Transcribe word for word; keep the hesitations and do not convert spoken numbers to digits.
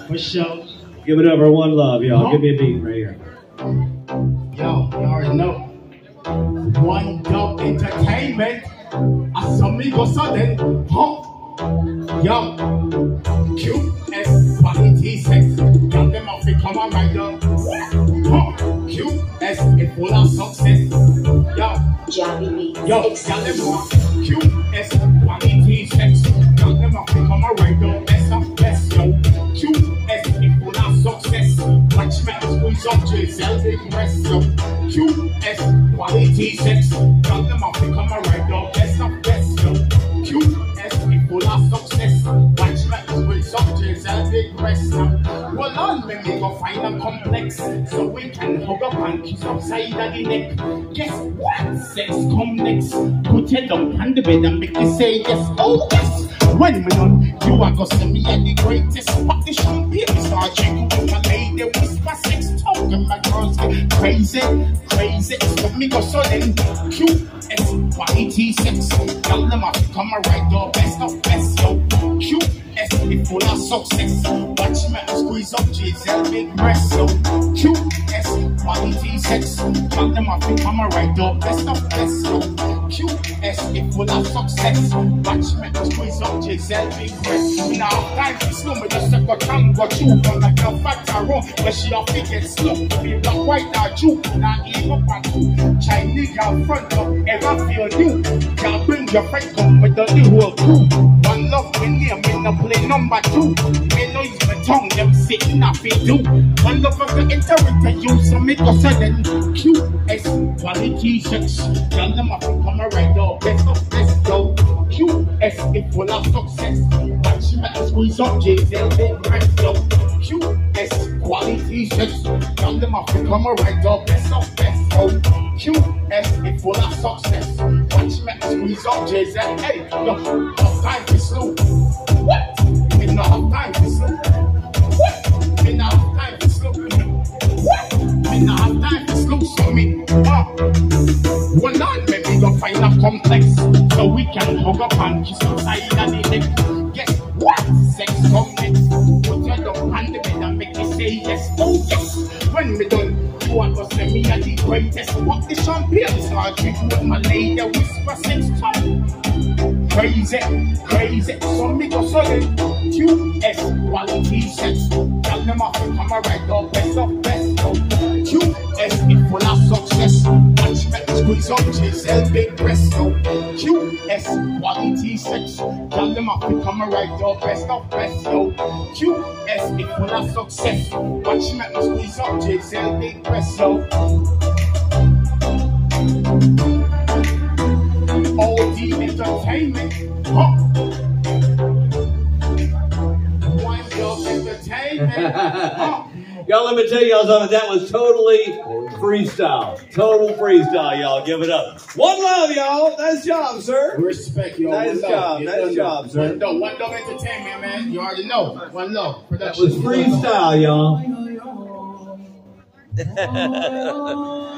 For sure. Give it up for One Love, y'all. Give me a beat right here. Yo, you already know. One Love Entertainment. As amigos sudden, huh? Yo, Q S quality sex. Got them off it, come on right now. Huh? Q S is full of success. Yo, yo, got them off. Q S quality sex. Got them off it, come on right now. Best of best, yo. Q S is full of success. Watch me squeeze up Giselle, big breast, yo. Q S quality sex. Got them off it, come on right now. Best of best, yo. Q S is full of success. Watch me squeeze up Giselle, big breast, yo. Well, on me, me go find a complex so we can hug up and kiss upside of the neck. Guess what? Sex come next. Put your lump on the bed and make me say yes, oh yes. When we done, you are gonna see me at the greatest. Pop the champagne, start drinking with my lady. Whisper sex talk and my girls get crazy, crazy. So me go so then Q S quality sex. Tell them I come right door, best of best, yo. Q S is full of success. Watch me squeeze up Giselle, big breast, yo. Q S quality sex. Tell them I come right door, best of best, yo. Q S is full of success. Watch me squeeze up Giselle, big breast. Now time to slow me, just take a tongue, got you on like a fat arrow. But she off it get slow. Be black, white, or Jew. Now even up and two. Chinese girl front up, ever feel new. Can't bring your friend come with the new whole crew. One love me name, me no play number two. Me no use my tongue, them sitting up it do. One love of the enter you, so me go sudden. Q S quality sex. Tell them I can come right now, best of best, go. Q S is full of success. Watch me squeeze up Giselle, big breast, yo. Q S quality sex. Tell them I can come right now, best of best, go. Q S is full of success. Watch me squeeze up Giselle, hey, yo, no time to slow. What? Me no have time to slow. What? Me no have time to slow. What? Me no have time to slow, so me, uh. Well, on me, we go find a complex so we can hug up and kiss outside of the neck. Guess what? Sex come next. Put your dog on the bed and make me say yes, oh yes. When me done, you are gonna send me at the greatest. What the champagne start drinking with my lady, whisper sex time. Crazy, crazy. So me go solid. Q S quality sex. Tell them off and come right up, best of best. Q S is full of success. Watch me squeeze up Giselle, big breast. Q S quality sex. Tell them off and come right up, best of best. Q S is full of success. Watch me squeeze up Giselle, big breast. O D Entertainment, huh? One Love Entertainment, huh? Y'all, let me tell y'all something. That was totally freestyle. Total freestyle, y'all. Give it up. One Love, y'all. Nice job, sir. Respect, y'all. Nice job. Nice job, sir. One Love, One Love Entertainment, man. You already know. One Love Production. That was freestyle, y'all.